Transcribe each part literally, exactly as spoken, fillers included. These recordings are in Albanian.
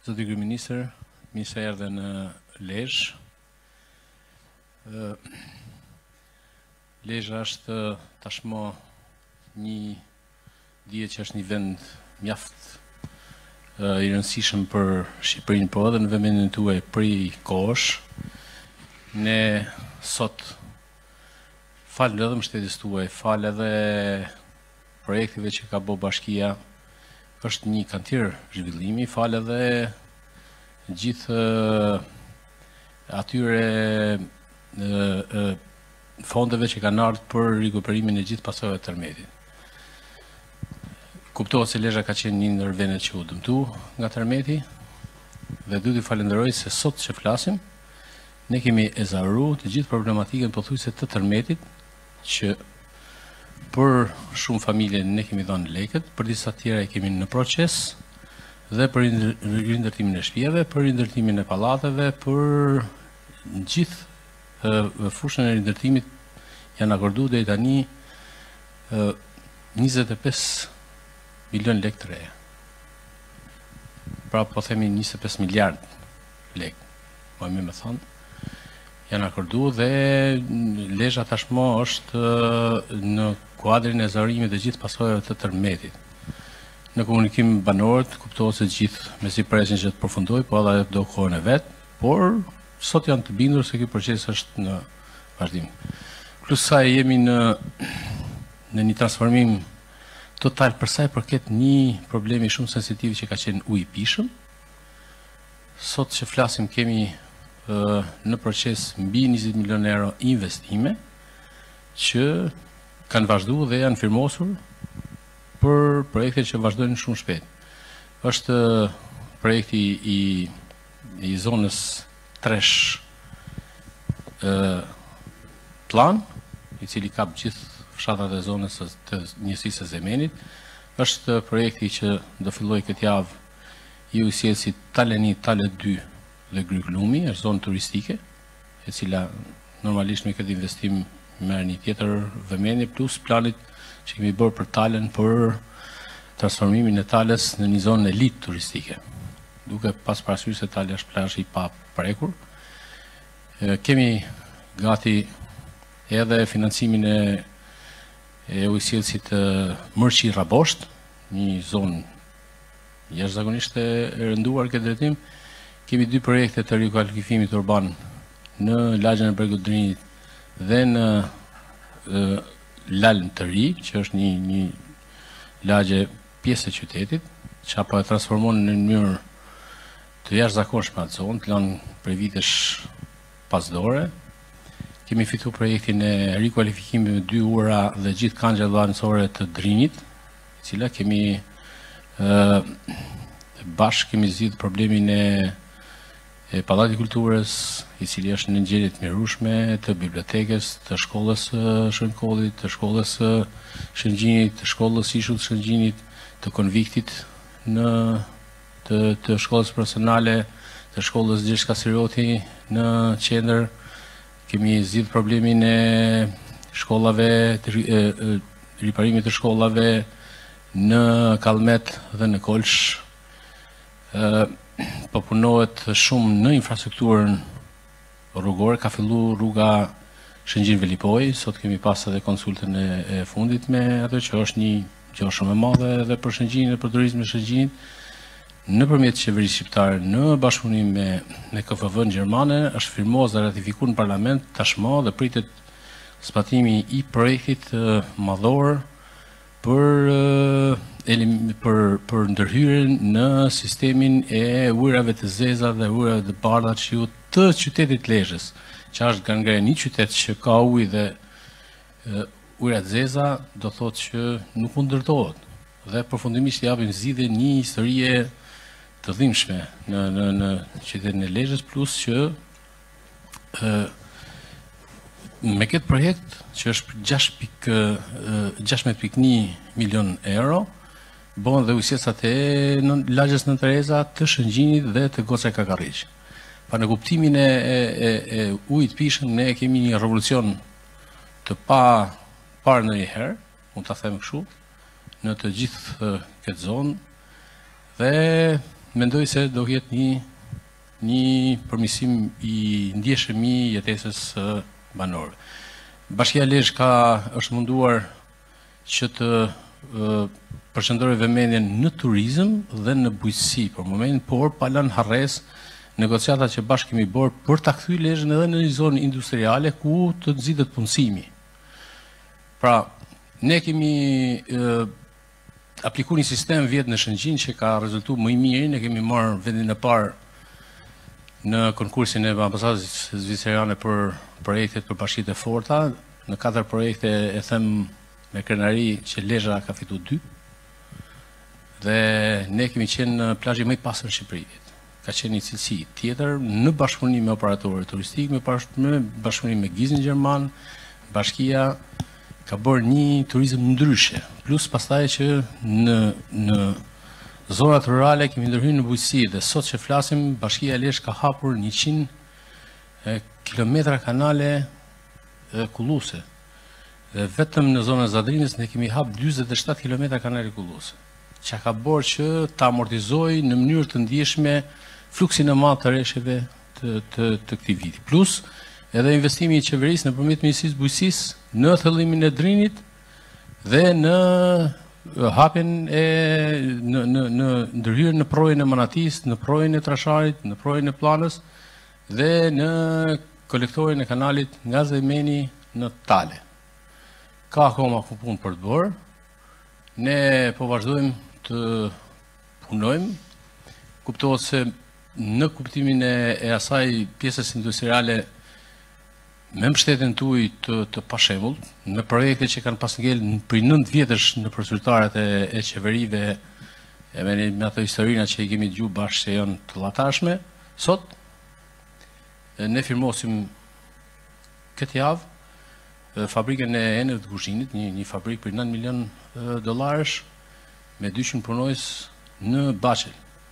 Zoti Kryeministër, mirë se erdhe në Lezhë. Lezhë është tashmë një dihet që është një vend mjaft i rëndësishëm për Shqipërinë, po edhe në vendin tuaj prej kohësh. Ne sot falë edhe mbështetjes tuaj, falë edhe projektive që ka bërë Bashkia, është një kantier zhvillimi, falë edhe gjithë atyre fondeve që kanë ardhur për rikuperimin e gjithë pasojave të tërmetit. Kuptohet se Lezha ka qenë një ndër vendet që u dëmtu nga tërmeti dhe duhet t'i falenderoj se sot që flasim, ne kemi ezauruar të gjithë problematikën pothuajse të tërmetit, që për shumë familje ne kemi dhënë lekët, për disa tjera i kemi në proces, dhe për rindërtimin e shtëpive, për rindërtimin e pallateve, për gjithë fushën e rindërtimit janë akorduar deri tani njëzet e pesë milion lekë të reja. Pra po themi njëzet e pesë miliardë lekë, më më më thonë, janë akorduar dhe Lezha tashmë është në kuadrin e ezaurimit të gjithë pasojave të tërmetit. Në komunikim banorët kuptohet se gjithë me si presin që të përfundoj, po edhe do kohën e vet, por sot janë të bindur se ky proces është në vazhdim. Plus sa jemi në në një transformim total për sa i përket një problemi shumë sensitiv që ka qenë uji i pishëm. Sot që flasim kemi uh, në proces mbi njëzet milion euro investime që kanë vazhduar dhe janë firmosur për projekte që vazhdojnë shumë shpejt. Është projekti i, i zonës tresh uh, plan, i cili kap gjithë fshatat e zonës të njësisë së Zemenit. Është projekti që do filloj këtë javë i ujësjelësit Taleni, Tale dy dhe Gryklumi, është zonë turistike, e cila normalisht me këtë investim merr një tjetër vëmendje, plus planit që kemi bërë për Talen për transformimin e Tales në një zonë elit turistike. Duke pas parasysh se Tale është plazh i pa prekur. E, kemi gati edhe financimin e e ujësjelësit Mërqi Rabosht, një zonë jashtëzakonisht e rënduar këtë drejtim. Kemi dy projekte të rikualifikimit urban në lagjën e Bregut Drinit dhe në e, Lalën të ri, që është një, një lagje pjesë e qytetit, që apo e transformon në mënyrë të jashtëzakonshme atë zonë, të lanë për vitesh pasdore. Kemi fitu projektin e rikualifikimit me dy ura dhe gjithë kangja dhanësore të Drinit, cila kemi e, bashkë kemi zgjidhur problemin e, e Pallati Kulturës, i cili është në gjendje të mjerueshme, të bibliotekës, të shkollës Shënkollit, të shkollës Shëngjinit, të shkollës Ishut Shëngjinit, të konviktit në të, të shkollës profesionale, të shkollës Gjergj Kasiroti në qendër. Kemi zgjidhur problemin e shkollave, të e, e, riparimit të shkollave në Kallmet dhe në Kolsh. E, po punohet shumë në infrastrukturën rrugore, ka filluar rruga Shëngjin Velipoj, sot kemi pas edhe konsultën e, e fundit me atë që është një gjë shumë e madhe edhe për Shëngjin dhe për turizmin e Shëngjinit. Nëpërmjet qeverisë shqiptare në bashkëpunim me, me K F V-n gjermane është firmuar dhe ratifikuar në parlament tashmë dhe pritet zbatimi i projektit uh, madhor për, uh, për, për ndërhyrjen në sistemin e ujrave të zeza dhe ujrave të bardha që të qytetit Lezhës, që është gangre një qytet që ka ujë dhe uh, ujra të zeza, do thotë që nuk mund ndërtohet. Dhe përfundimisht japin zgjidhje një historie të dhimbshme në në në qytetin e Lezhës, plus që ë me këtë projekt që është gjashtëdhjetë pikë një milion euro, bëhen dhe ujësjesat e në lagjës Nën Tereza, të Shëngjinit dhe të Goca Kakarriq. Pa në kuptimin e, e, e, e ujit pishëm, ne kemi një revolucion të pa parë ndonjëherë, mund ta them kështu, në të gjithë këtë zonë, dhe mendoj se do jetë një një përmirësim i ndjeshëm i jetesës së banorëve. Bashkia Lezhë ka është munduar që të përqendrojë vëmendjen në turizëm dhe në bujqësi për momentin, por pa lënë harres negociatat që bashkë kemi bërë për ta kthyer Lezhën edhe në një zonë industriale ku të nxitet punësimi. Pra, ne kemi e, aplikuar një sistem vjet në Shëngjin që ka rezultuar më i miri. Ne kemi marrë vendin e parë në konkursin e ambasadës zvicerane për projektet për bashkitë e forta. Në katër projekte e them me krenari që Lezha ka fituar dy. Dhe ne kemi qenë në plazhin më i pastër në Shqipëri. Ka qenë një cilësi tjetër në bashkëpunim me operatorët turistik, me bashkëpunim me gizin gjerman. Bashkia ka bërë një turizëm ndryshe, plus pastaj që në në zonat rurale kemi ndërhyrë në bujqësi dhe sot që flasim Bashkia e Lezhë ka hapur njëqind kilometra kanale kulluese. Dhe vetëm në zonën e Zadrinës ne kemi hap dyzet e shtatë kilometra kanale kulluese, që ka bërë që ta amortizojë në mënyrë të ndjeshme fluksin e madh të rresheve të të, të këtij viti. Plus edhe investimi i qeverisë nëpërmjet Ministrisë së Bujqësisë në thëllimin e drinit dhe në hapjen e në në në ndërhyrjen në projën e Manatisë, në projën e Trasharit, në projën e Planës dhe në kolektorin e kanalit nga Zemeni në Tale. Ka akoma punë për të bërë. Ne po vazhdojmë të punojmë. Kuptohet se në kuptimin e, e asaj pjesës industriale me mbështetjen tuaj të, të pashembull, në projekte që kanë pas ngel për nëntë vjetësh në zyrtaret e, e qeverive, e me, me ato historina që i kemi dëgjuar bashkë se janë të llatashme, sot ne firmosim këtë javë fabrikën e enëve të kuzhinit, një, një fabrikë për nëntë milion dollarësh me dyqind punonjës në Baçel.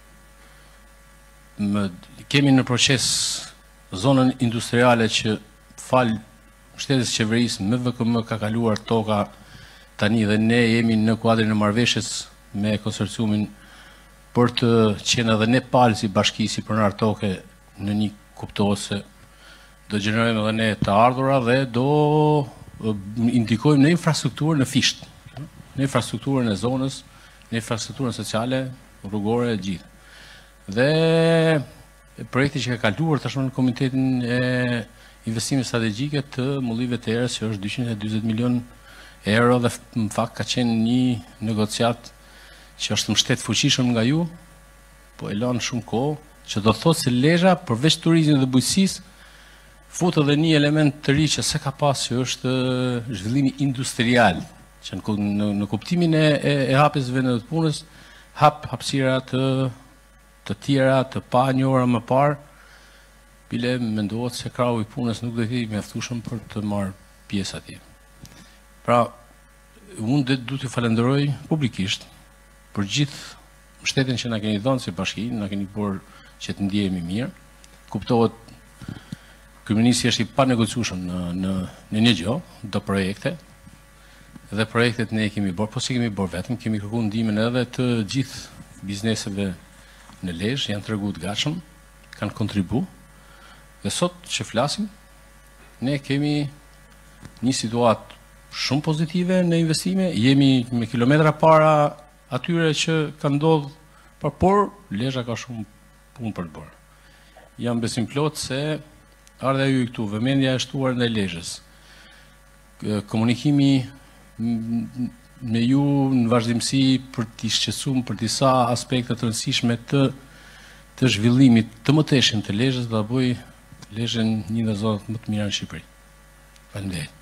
Më, kemi në proces zonën industriale që fal mbështetjes qeverisë me V K M ka kaluar toka tani dhe ne jemi në kuadrin e marrëveshjes me konsorciumin për të qenë edhe ne palë si bashki, si pronar toke në një kuptuese. Do gjenerojmë edhe ne të ardhura dhe do indikojmë në infrastrukturën në fisht, në infrastrukturën e zonës, në infrastrukturën sociale, rrugore e gjithë. Dhe projekti që ka kaluar tashmë në Komitetin e Investimeve Strategjike të mullive të erës që është dyqind e dyzet milion euro dhe në fakt ka qenë një negociat që është mbështet fuqishëm nga ju, po e lanë shumë kohë, që do thotë se Lezha përveç turizmit dhe bujqësisë fut edhe një element të ri që se ka pas, që është zhvillimi industrial, që në, në, në kuptimin e, e, e hapjes vendeve të punës, hap hapësira të të tjera, të pa njohura më parë, bile mendohet se krahu i punës nuk do të jetë mjaftueshëm për të marrë pjesë atje. Pra, unë du t'ju falenderoj publikisht për gjithë mbështetjen që na keni dhënë si bashki, na keni bërë që të ndjehemi mirë. Kuptohet kryeministri është i panegociueshëm në në në një gjë, do projekte. Dhe projektet ne i kemi bërë, po si kemi bërë vetëm, kemi kërkuar ndihmën edhe të gjithë bizneseve në Lezhë, janë treguar të gatshëm, kanë kontribuar. Dhe sot që flasim, ne kemi një situatë shumë pozitive në investime, jemi me kilometra para atyre që kanë ndodhur, por por Lezha ka shumë punë për të bërë. Jam besim plot se ardha ju këtu, vëmendja e shtuar ndaj Lezhës, komunikimi me ju në vazhdimsi për t'i shqetësuar për disa aspekte të rëndësishme të të zhvillimit të mëteshëm të Lezhës, do ta bëj Lezhën një nga zonat më të mira në Shqipëri. Faleminderit.